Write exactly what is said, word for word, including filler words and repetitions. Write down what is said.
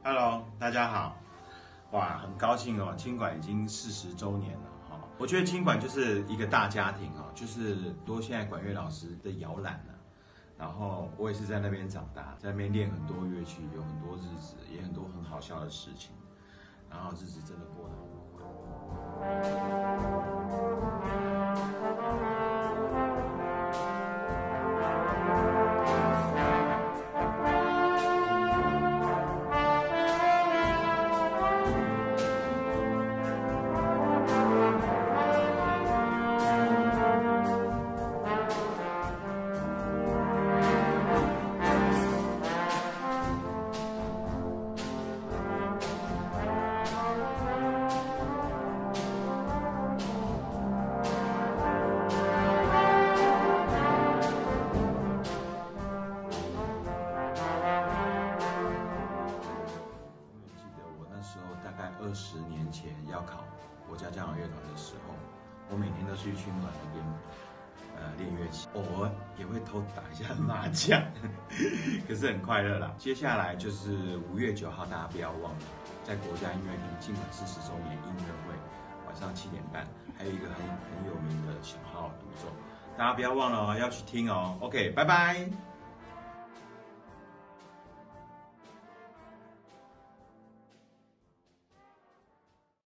Hello， 大家好，哇，很高兴哦，青馆已经四十周年了哈、哦。我觉得青馆就是一个大家庭哦，就是多现在管乐老师的摇篮呢。然后我也是在那边长大，在那边练很多乐器，有很多日子，也很多很好笑的事情，然后日子真的过得很快。二十年前要考国家交响乐团的时候，我每天都去青馆那边呃练乐器，偶尔也会偷打一下麻将，可是很快乐啦。接下来就是五月九号，大家不要忘了，在国家音乐厅青馆四十周年音乐会，晚上七点半，还有一个很很有名的小号独奏，大家不要忘了哦，要去听哦。OK， 拜拜。